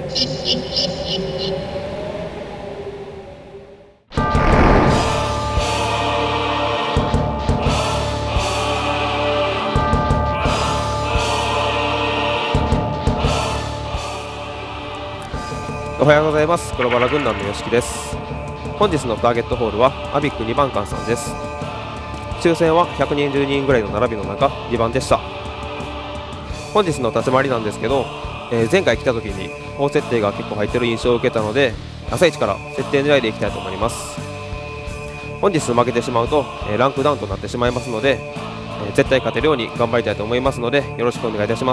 おはようございます。黒バラ軍団のよしきです。本日のターゲットホールはアビック2番館さんです。抽選は120人ぐらいの並びの中2番でした。本日の立ち回りなんですけど、前回来た時に高設定が結構入ってる印象を受けたので、朝一から設定狙いでいきたいと思います。本日負けてしまうと、ランクダウンとなってしまいますので、絶対勝てるように頑張りたいと思いますので、よろしくお願いいたします。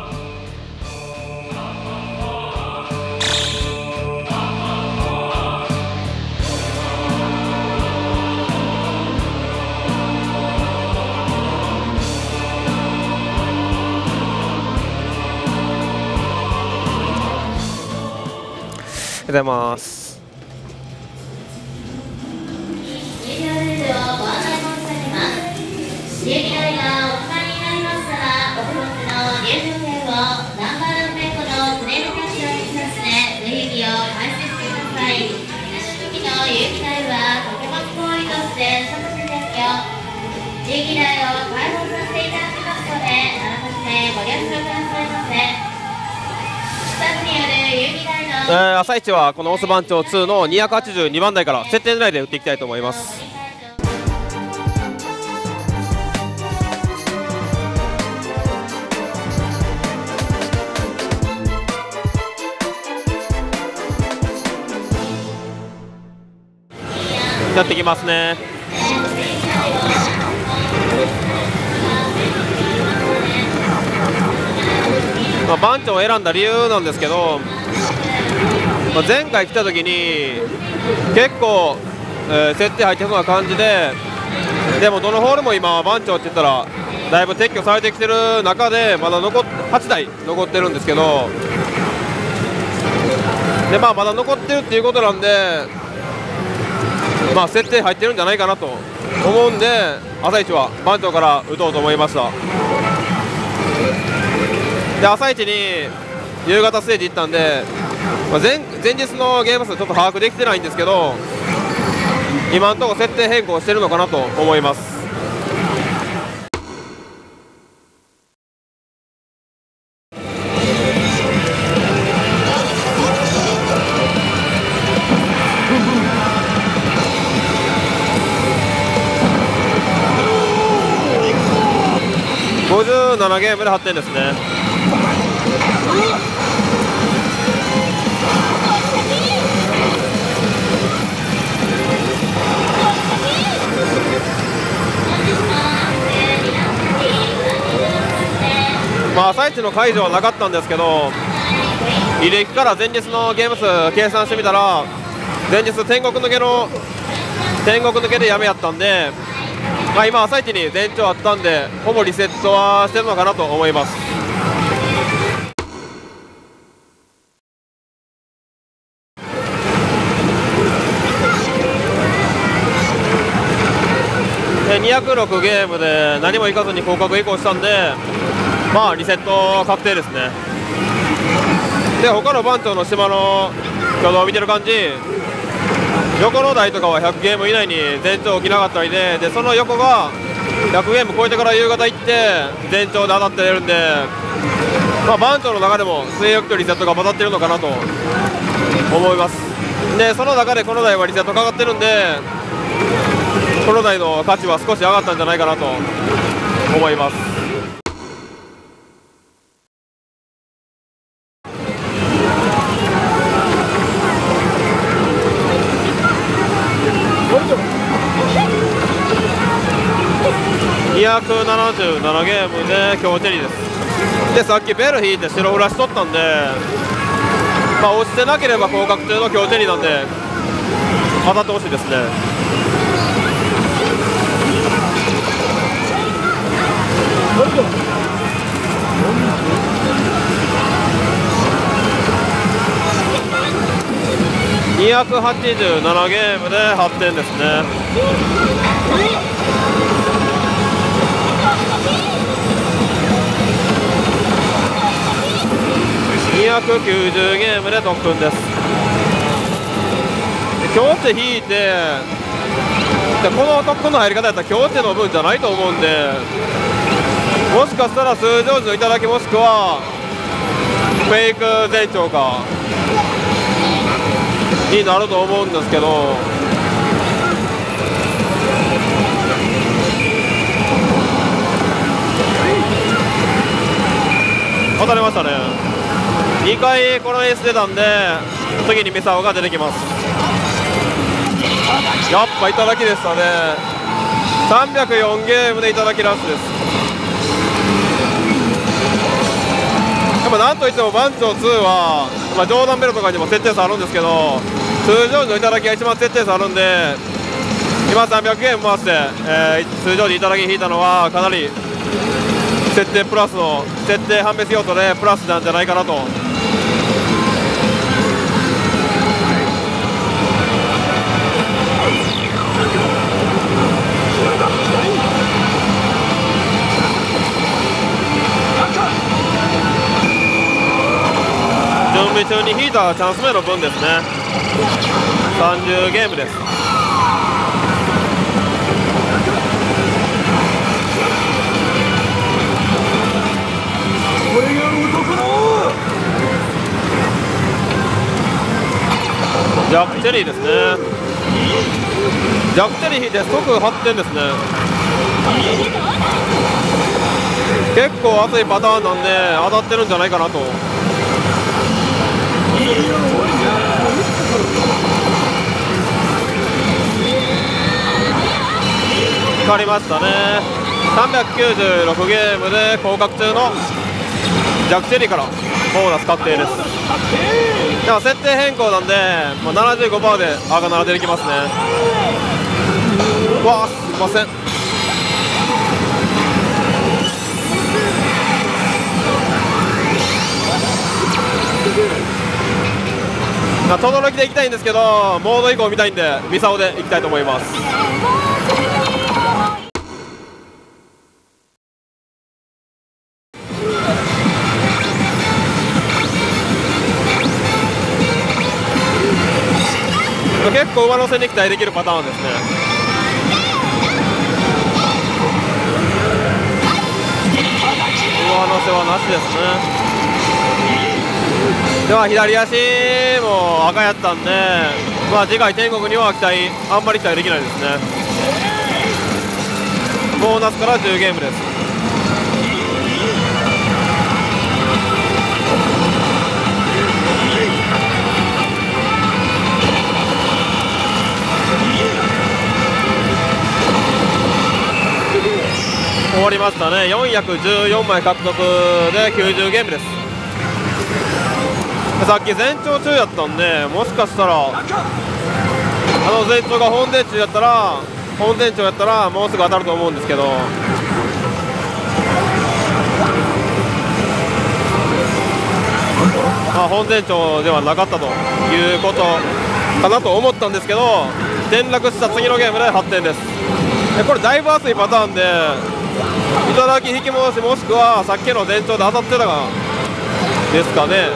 おはようございます。朝一はこのオス番長2の282番台から設定狙いで打っていきたいと思います。やってきますね。番長を選んだ理由なんですけど、前回来た時に結構、設定入ってそうな感じで、でもどのホールも今番長って言ったらだいぶ撤去されてきてる中でまだ8台残ってるんですけど、でまだ残ってるっていうことなんで、設定入ってるんじゃないかなと思うんで、朝一は番長から打とうと思いました。で朝一に夕方ステージ行ったんで、前日のゲーム数ちょっと把握できてないんですけど、今のところ設定変更してるのかなと思います。57ゲームで8点ですね。朝一の解除はなかったんですけど、履歴から前日のゲーム数計算してみたら、前日天国抜けでやめやったんで、今朝一に前兆あったんで、ほぼリセットはしてるのかなと思います。206ゲームで何もいかずに降格移行したんで、リセット確定ですね。で他の番長の島の挙動を見てる感じ、横の台とかは100ゲーム以内に前兆起きなかったりで、その横が100ゲーム超えてから夕方行って前兆で当たってるんで、番長の中でも据え置きとリセットが混ざってるのかなと思います。でその中でこの台はリセットかかってるんで、この台の価値は少し上がったんじゃないかなと思います。277ゲームで強チェリーです。でさっきベル引いて白フラしとったんで、落ちてなければ降格中の強チェリーなんで当たってほしいですね。287ゲームで8点ですね。288 490ゲームで特訓です。強手引いて、この特訓の入り方やったら強手の分じゃないと思うんで、もしかしたら通常時の頂きもしくはフェイク前兆かになると思うんですけど、当たりましたね。2回このエース出たんで、次にミサオが出てきます。やっぱ頂きでしたね。304ゲームで頂きラストです。やっぱなんといっても番長2は、ジョーダンベルとかにも設定差あるんですけど、通常時の頂きが一番設定差あるんで、今300ゲーム回して、通常時頂き引いたのはかなり設定プラスの設定判別用途でプラスなんじゃないかなと。準備中に引いたチャンス目の分ですね。30ゲームです。ジャックチェリーですね。ジャックチェリー引いて即8点ですね。結構熱いパターンなんで当たってるんじゃないかなと。光りましたね。396ゲームで降格中のジャックチェリーからボーナス確定です。では設定変更なんで、75% で赤7出てきますね。うわー、すいません。轟でいきたいんですけど、モード以降見たいんでミサオでいきたいと思います。結構上乗せに期待できるパターンですね。上乗せはなしですね。では左足も赤やったんで、次回天国にはあんまり期待できないですね。ボーナスから10ゲームです。終わりましたね。414枚獲得で90ゲームです。さっき前兆中やったんで、もしかしたら前兆が本前兆やったらもうすぐ当たると思うんですけど、本前兆ではなかったということかなと思ったんですけど、転落した次のゲームで8点です。これだいぶ熱いパターンで、頂き引き戻しもしくはさっきの前兆で当たってたかですかね。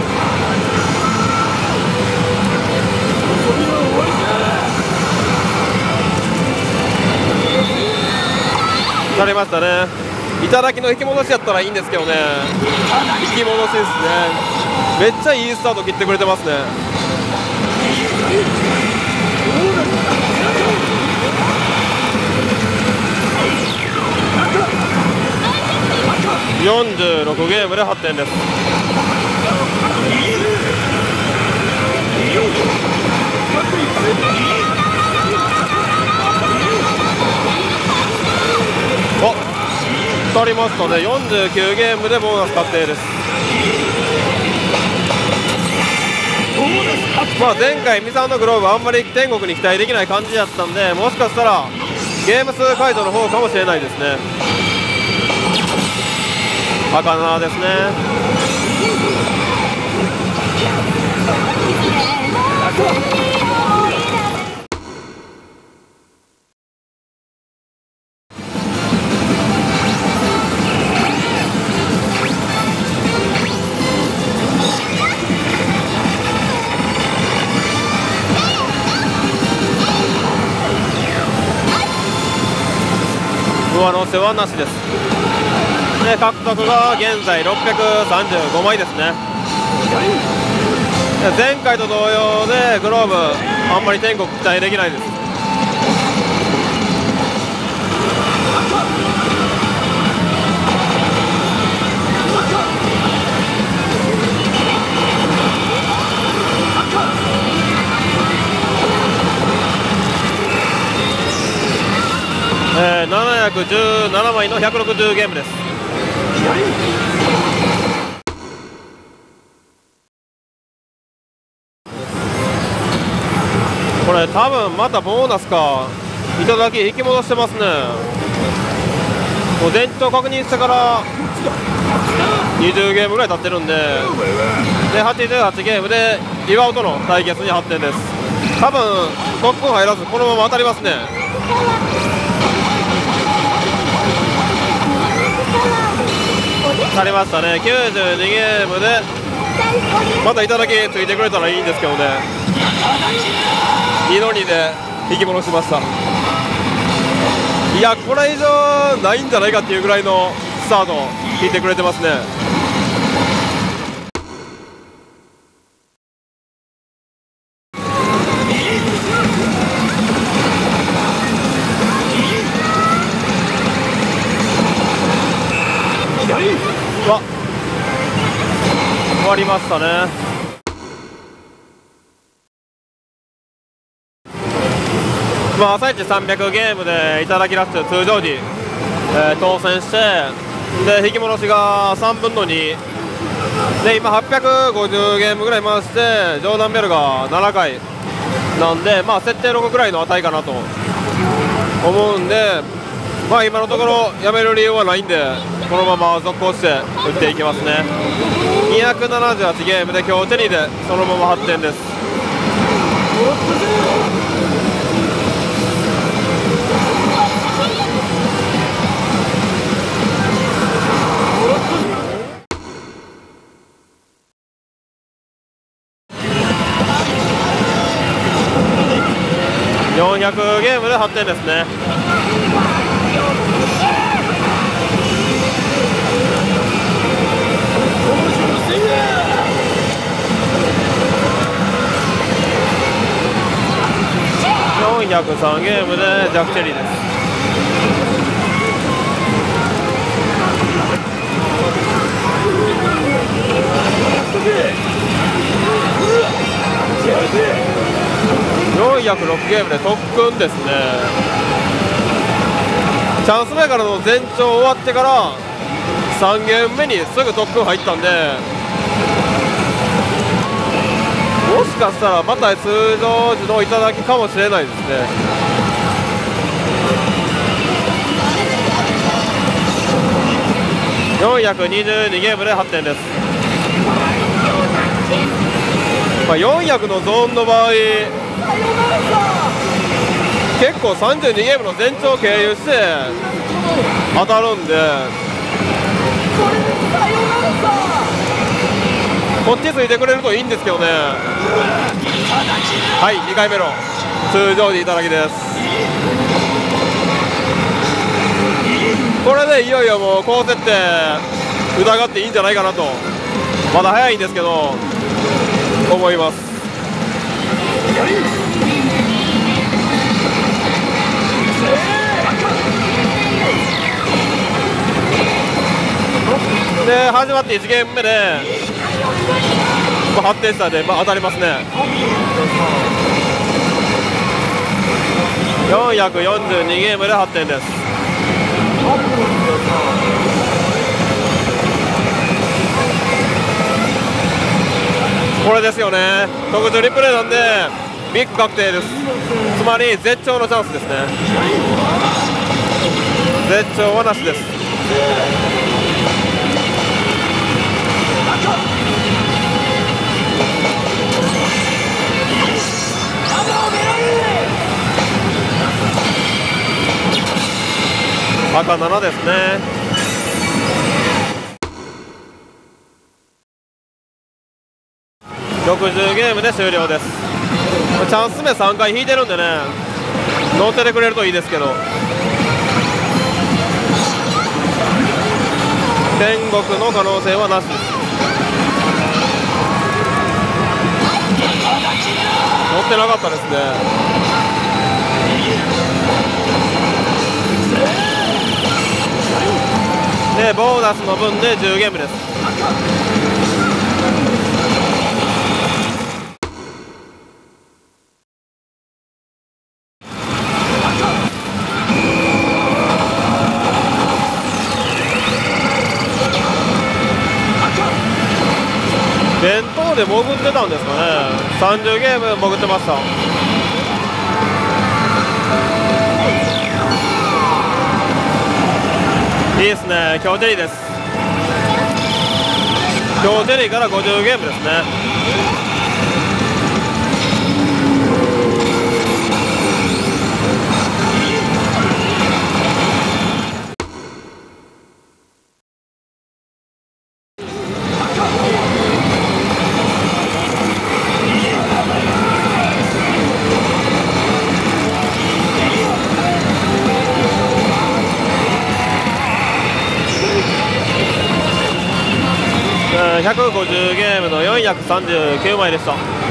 なりましたね。頂きの引き戻しやったらいいんですけどね。引き戻しですね。めっちゃいいスタート切ってくれてますね。46ゲームで8点です。当たりましたね。49ゲームでボーナス確定です。前回ミサオのグローブあんまり天国に期待できない感じだったんで、もしかしたらゲーム数解除の方かもしれないですね。赤7ですね。 手はなしです。で獲得が現在635枚ですね。前回と同様でグローブあんまり天国期待できないです。717枚の160ゲームです。これ多分またボーナスかいただき引き戻してますね。もう前兆確認してから20ゲームぐらい経ってるんで、88ゲームで岩尾との対決に発展です。多分トップ入らずこのまま当たりますね。当たりましたね。92ゲームでまたいただきついてくれたらいいんですけどね。2の2で引き戻しました。いやこれ以上ないんじゃないかっていうぐらいのスタート引いてくれてますね。わ終わりましたね。まあ、朝一300ゲームでいただきラッシュ通常時、当選してで引き戻しが3分の2で今850ゲームぐらい回してジョーダンベルが7回なんで、まあ、設定6ぐらいの値かなと思うんで、まあ、今のところやめる理由はないんでこのまま続行して打っていきますね。278ゲームで今日手にでそのまま発展です。400ゲームで8点ですね。403ゲームでジャック・チェリーです。406ゲームで特訓ですね。チャンス目からの前兆終わってから3ゲーム目にすぐ特訓入ったんで、もしかしたらまた通常時の頂きかもしれないですね。422ゲームで8点です。まあ、400のゾーンの場合結構32ゲームの前兆を経由して当たるんで、こっちついてくれるといいんですけどね。はい、2回目の通常時いただきです。これでいよいよもう高設定疑っていいんじゃないかなと、まだ早いんですけど思います。で始まって1ゲーム目で、発展したんで、当たりますね。442ゲームで8点です。これですよね。特殊リプレイなんでビッグ確定です。つまり絶頂のチャンスですね。絶頂はなしです。赤7ですね。60ゲームで終了です。チャンス目3回引いてるんでね、乗っててくれるといいですけど。 天国の可能性はなしです。乗ってなかったですね。でボーナスの分で10ゲームです。弁当で潜ってたんですかね。30ゲーム潜ってました。いいですね。今日ジェリーです。今日ジェリーから50ゲームですね。150ゲームの439枚でした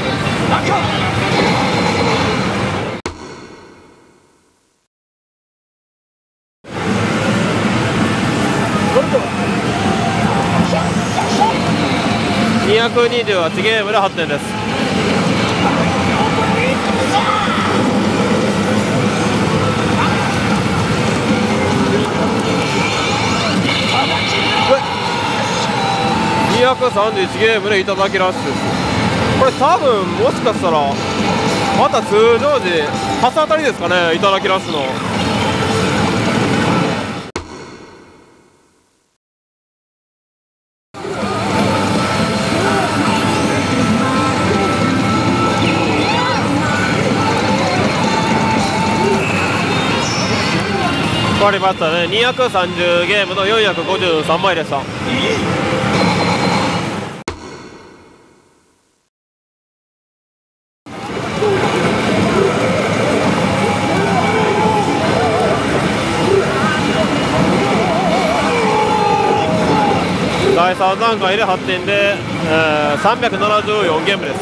。228ゲームで8点です。231ゲームでいただきラッシュです。これ多分もしかしたらまた通常時初当たりですかね。いただきラッシュの変わりましたね。230ゲームの453枚でした。第3段階で8点で、374ゲームです。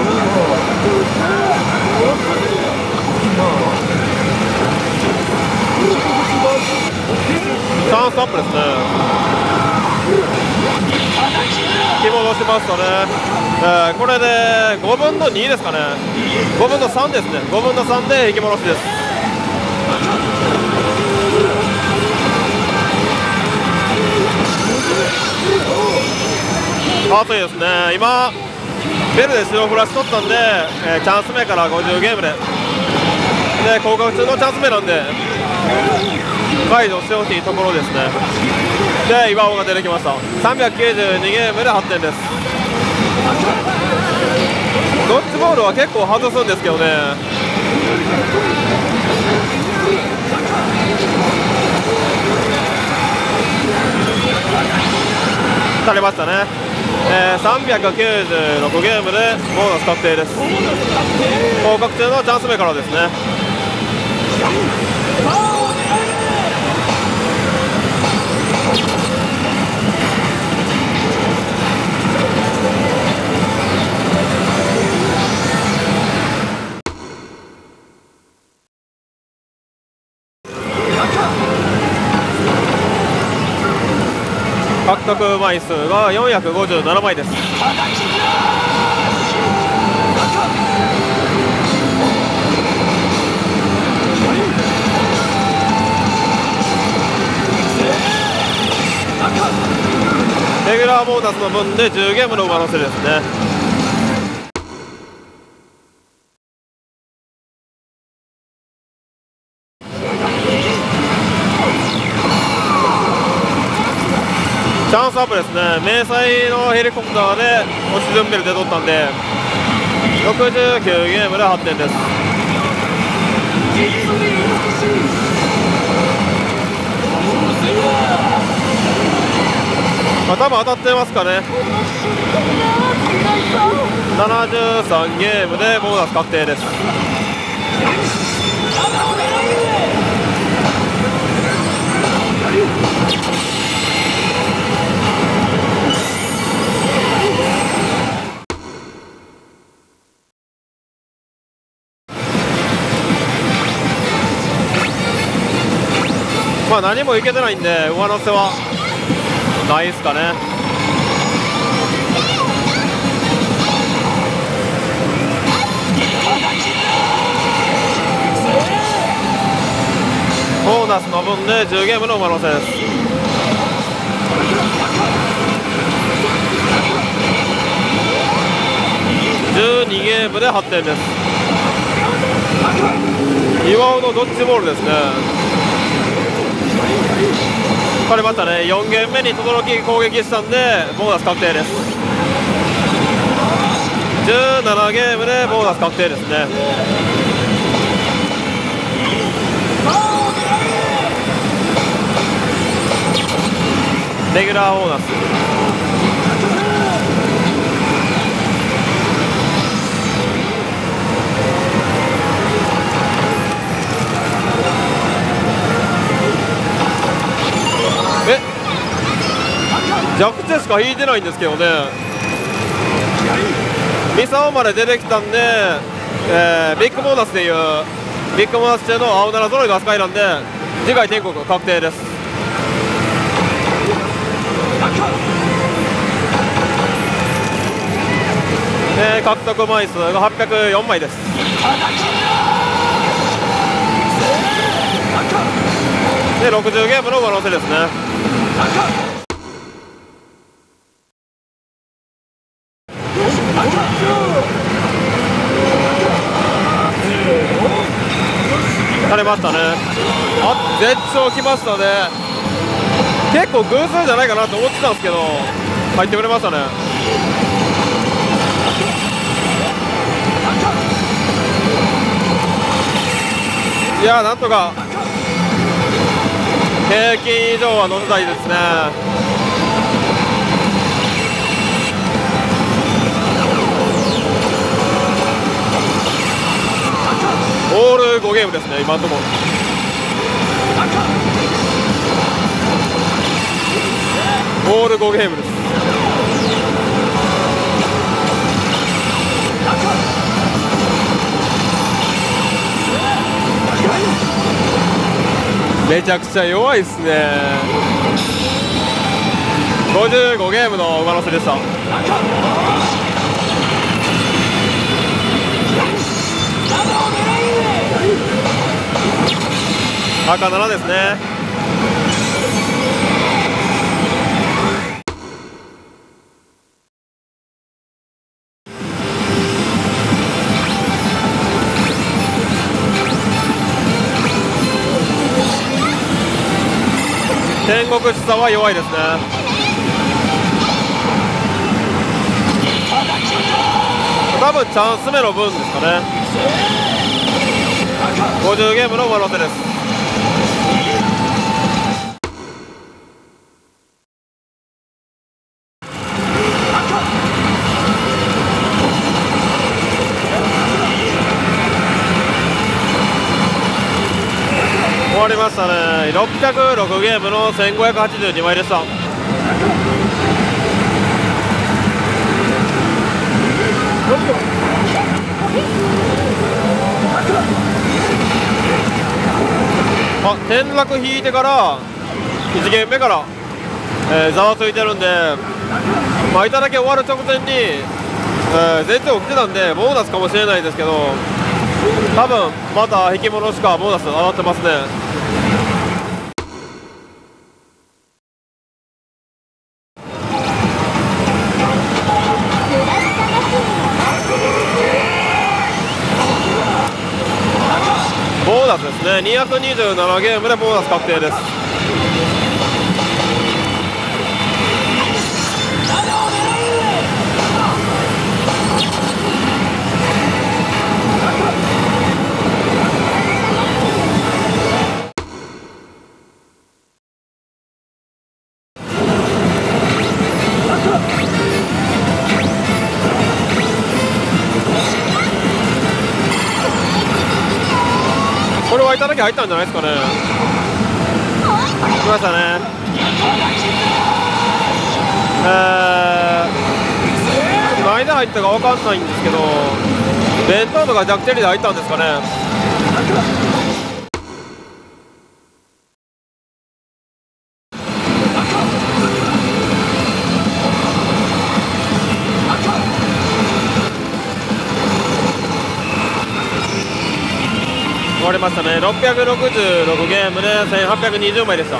チャンスアップですね。引き戻しましたね。これで5分の2ですかね。5分の3ですね。5分の3で引き戻しです。熱いですね。今ベルで白フラッシュ取ったんで、チャンス目から50ゲームで降格中のチャンス目なんで解除してほしいところですね。で岩尾が出てきました。392ゲームで8点です。ドッジボールは結構外すんですけどね。されましたね。396ゲームでボーナス確定です。降格中のチャンス目からですね。獲得枚数が457枚です。レギュラーボーナスの分で10ゲームの上乗せですね。チャンスアップですね。迷彩のヘリコプターでオシズンベルで取ったんで69ゲームで8点です。多分当たってますかね。73ゲームでボーナス確定です。 まあ何もいけてないんで上乗せはないですかね。ボーナスの分で10ゲームの上乗せです。12ゲームで8点です。岩尾のドッジボールですね。取れましたね。4ゲーム目に轟攻撃したんでボーナス確定です。17ゲームでボーナス確定ですね。レギュラーボーナス弱点しか引いてないんですけどね。ミサオまで出てきたんで、ビッグボーナスでいうビッグボーナス中の青7揃いの扱いなんで次回天国確定です。獲得枚数が804枚です。で60ゲームの上乗せですね。されましたね。絶頂きましたね。結構偶数じゃないかなと思ってたんですけど入ってくれましたね。いやなんとか平均以上は乗せたいですね。オール5ゲームですね今のところ。オール5ゲームです。めちゃくちゃ弱いですね。55ゲームの上乗せでした。赤7ですね。天国視差は弱いですね。多分チャンス目の分ですかね。50ゲームの上乗せです。終わりましたね。606ゲームの1582枚でした。転落引いてから1ゲーム目から、ざわついてるんで、いただけ終わる直前に、前提起きてたんでボーナスかもしれないですけど多分また引き戻しかボーナス上がってますね。ボーナスですね。227ゲームでボーナス確定です。これはいただき入ったんじゃないですかね。来ましたね。何で入ったか分かんないんですけど弁当とか弱点で入ったんですかね。 りましたね。666ゲームで1820枚でした。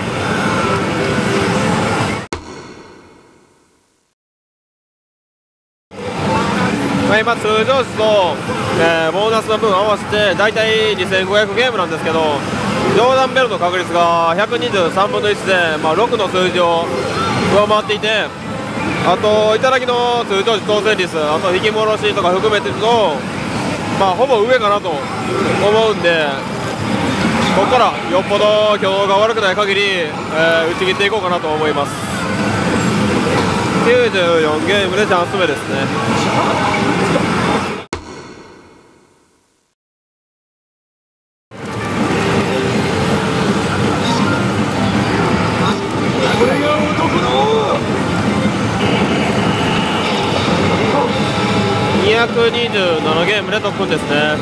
今通常値と、ボーナスの分合わせて大体2500ゲームなんですけど、ジョーダンベルの確率が123分の1で、6の数字を上回っていて、あと頂きの通常時当選率、あと引き戻しとか含めてると、ほぼ上かなと思うんで、ここからよっぽど挙動が悪くない限り、打ち切っていこうかなと思います。94ゲームでチャンス目ですね。227ゲームで特訓ですね。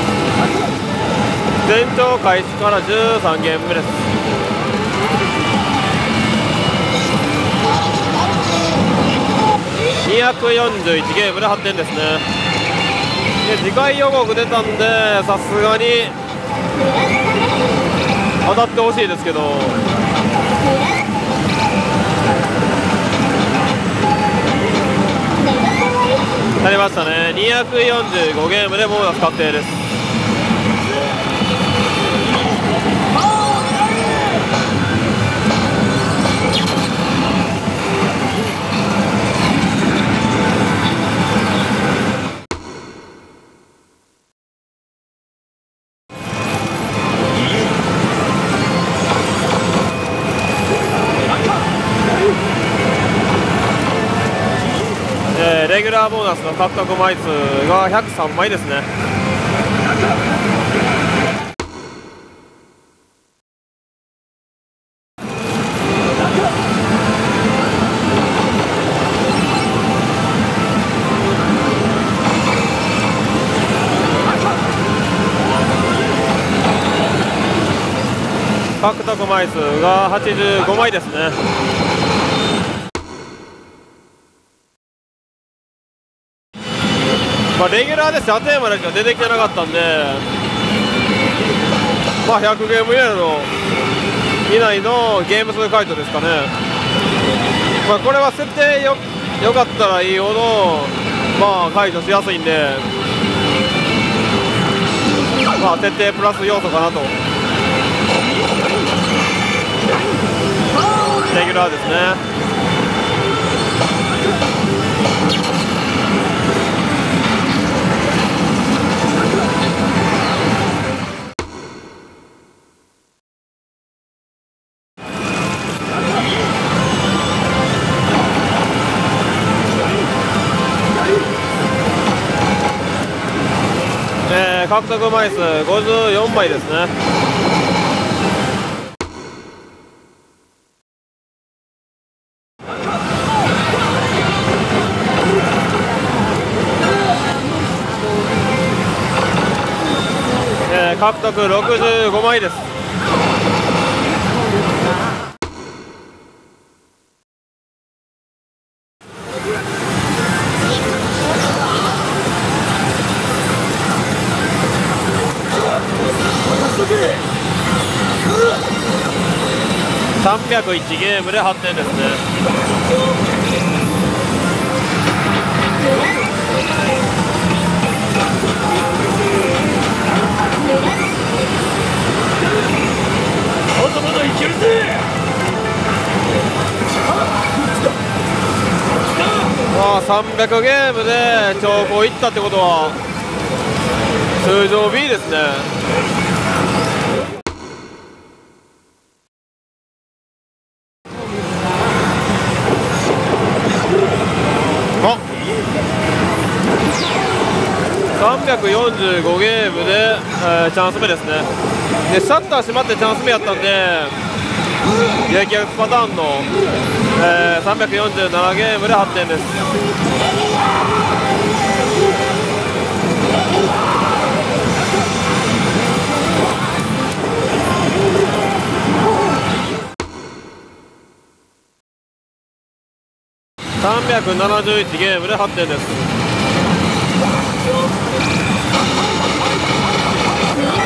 全長開始から13ゲーム目です。241ゲームで8点ですね。で次回予告出たんで、さすがに当たってほしいですけど、なりましたね。245ゲームでボーナス確定です。レギュラーボーナスの獲得枚数が103枚ですね。獲得枚数が85枚ですね。レギュラーで査定までしか出てきてなかったんで、100ゲーム以内のゲーム数解除ですかね。これは設定よかったらいいほど、解除しやすいんで、設定プラス要素かなと。レギュラーですね。獲得枚数54枚ですね。獲得65枚です。301ゲームで8点ですね。300ゲームで長考いったってことは通常 B ですね。345ゲームで、チャンス目ですね。でシャッター閉まってチャンス目やったんで、激アツパターンの、347ゲームで8点です。371ゲームで8点です。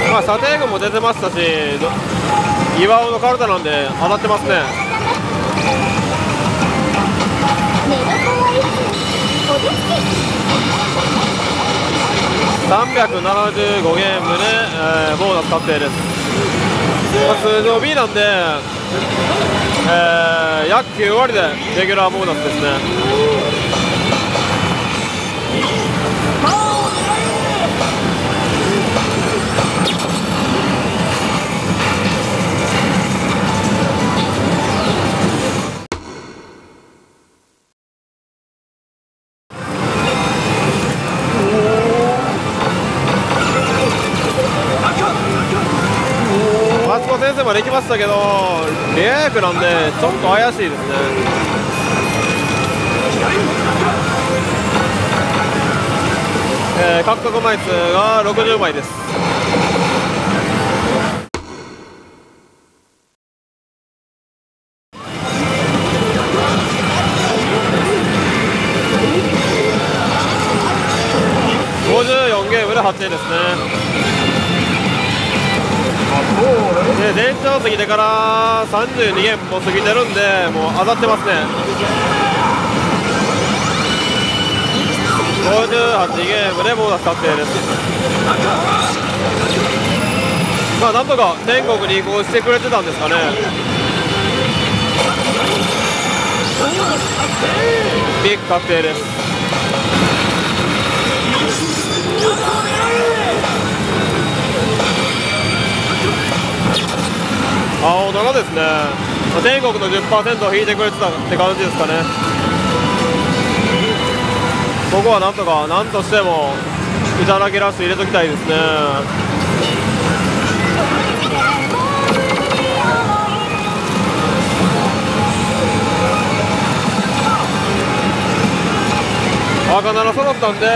まあ査定群も出てましたし、岩尾のカルタなんで当たってますね。375ゲームで、ボーナス確定です。まあ、通常 B なんで、約9割でレギュラーボーナスですね。マツコ先生まで行きましたけど、レア役なんでちょっと怪しいですね。獲得枚数が60枚です。54ゲームで8点ですね。で全長過ぎてから32ゲームも過ぎてるんで、もう当たってますね。58ゲームでボーナス確定です。まあなんとか天国に移行してくれてたんですかね。ビッグ確定です。青7ですね。天国の 10% を引いてくれてたって感じですかね。ここはなんとか何としてもいただきラッシュ入れときたいですね。赤7揃ったんで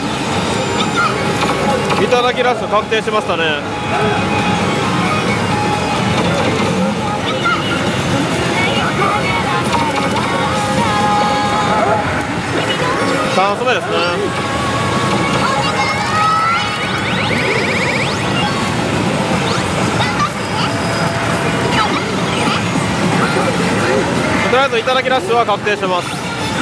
いただきラッシュ確定しましたね。3つ目ですね。とりあえずいただきラッシュは確定してます。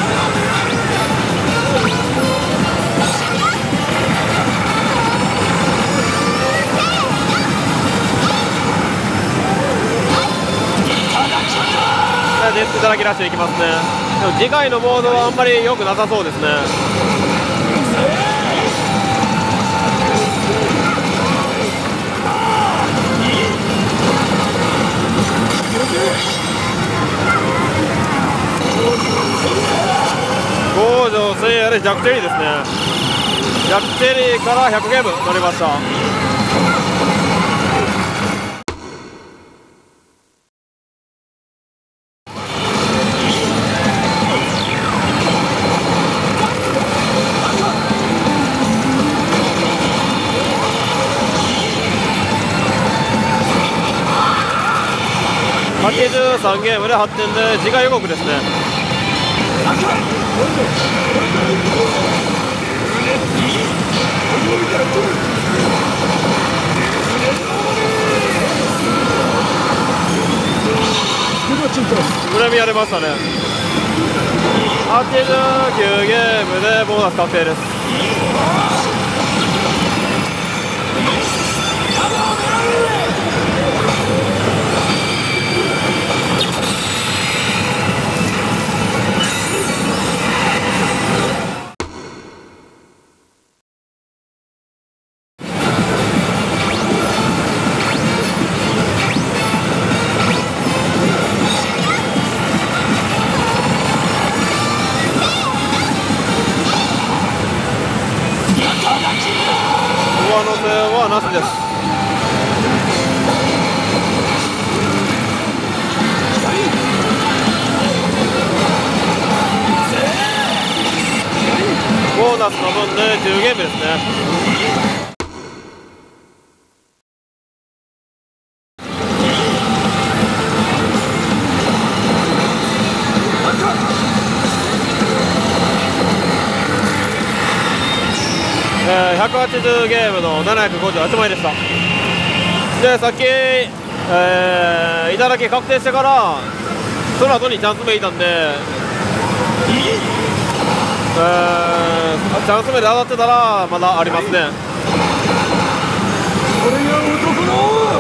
いただきラッシュいきますね。でも次回のモードはあんまり良くなさそうですね。五条聖夜でジャックチェリーですね。ジャックチェリーから100ゲーム乗りました。83ゲームで8点で次回予告ですね。プレミア出ましたね。89ゲームでボーナス確定です。上乗せはなしです。ボーナスの分で10ゲームですね。180ゲームの758枚でした。 でさっき、頂き確定してからその後にチャンス目いたんで、チャンス目で当たってたらまだありますね。 これが男の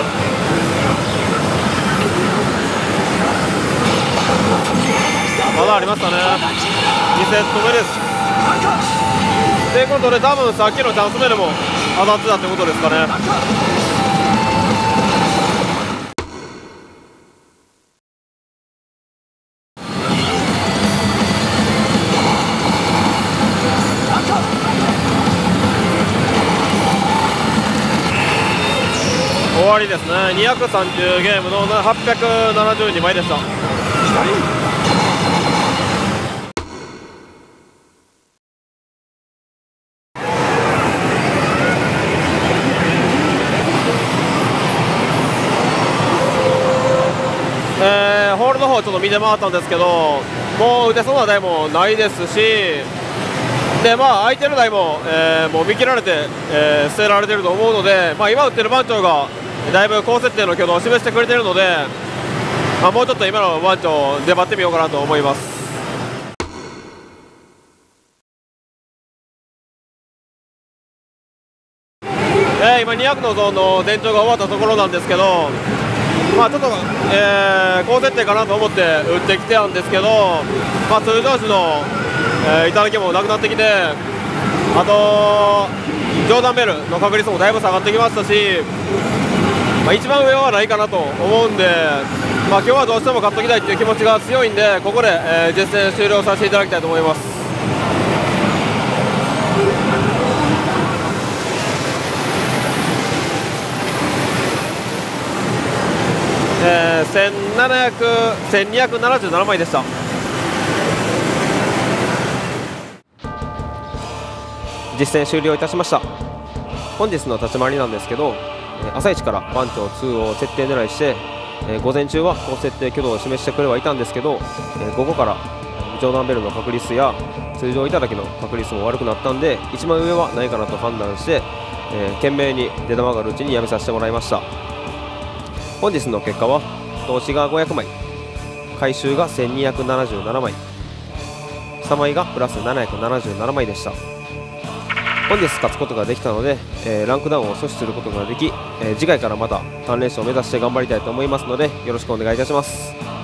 まだありましたね。2セット目です。ということで多分さっきのチャンス目でも当たってたってことですかね。終わりですね。230ゲームの872枚でした。ホールの方ちょっと見て回ったんですけど、もう打てそうな台もないですし、で空いてる台も、もう見切られて、捨てられてると思うので、今打ってる番長がだいぶ高設定の挙動を示してくれているので、もうちょっと今の番長粘ってみようかなと思います。今200のゾーンの電頂が終わったところなんですけど、ちょっと、高設定かなと思って打ってきてたんですけど、通常時の、頂きもなくなってきて、あとジョーダンベルの確率もだいぶ下がってきましたし、一番上はないかなと思うんで、今日はどうしても勝っときたいという気持ちが強いんで、ここで、実戦終了させていただきたいと思います。1277枚でした。実戦終了いたしました。本日の立ち回りなんですけど、朝一から番長2を設定狙いして、午前中は高設定挙動を示してくれはいたんですけど、午後からジョーダンベルの確率や通常頂きの確率も悪くなったんで、一番上はないかなと判断して、懸命に出玉があるうちにやめさせてもらいました。本日の結果は投資が500枚、回収が1277枚、差枚がプラス777枚でした。本日勝つことができたので、ランクダウンを阻止することができ、次回からまた鍛錬士を目指して頑張りたいと思いますので、よろしくお願いいたします。